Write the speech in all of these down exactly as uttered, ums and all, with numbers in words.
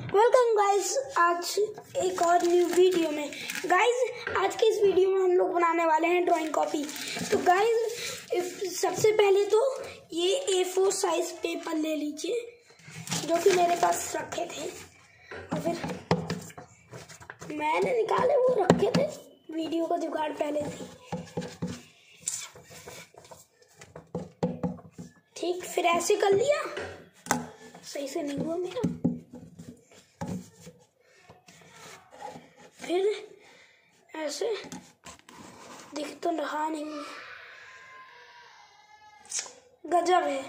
Welcome guys, आज एक और न्यू वीडियो में। गाइस आज के इस वीडियो में हम लोग बनाने वाले हैं ड्राइंग कॉपी। तो गाइस सबसे पहले तो ये ए फोर साइज पेपर ले लीजिए जो कि मेरे पास रखे थे, और फिर मैंने निकाले वो रखे थे, वीडियो का जुगाड़ पहले थी। ठीक, फिर ऐसे कर लिया, सही से नहीं हुआ मेरा। फिर ऐसे दिख तो रहा नहीं, गजब है।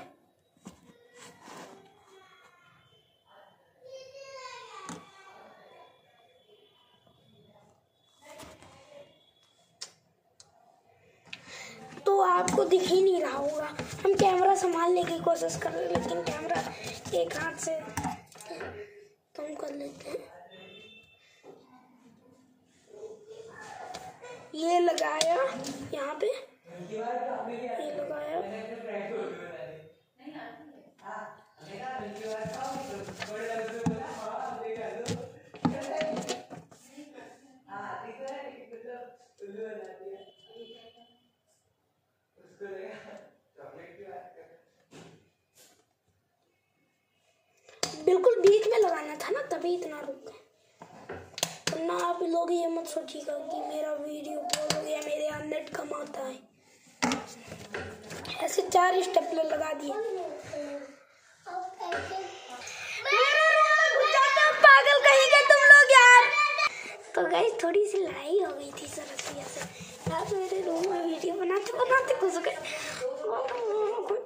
तो आपको दिख ही नहीं रहा होगा। हम कैमरा संभालने की कोशिश कर रहे हैं, लेकिन कैमरा एक हाथ से तुम कर लेते हैं। ये लगाया यहाँ पे, ये लगाया, बिल्कुल बीच में लगाना था ना, तभी इतना रुक गए। ना आप लोग ये मत सोचिएगा कि मेरा वीडियो बोल हो गया, मेरे यहाँ नेट कम आता है। ऐसे चार स्टेपलर लगा दिए। पागल कहेंगे तुम लोग यार। तो गाइस थोड़ी सी लड़ाई हो गई थी सरसिया से यार, मेरे रूम में वीडियो बनाते बनाते घुस गए।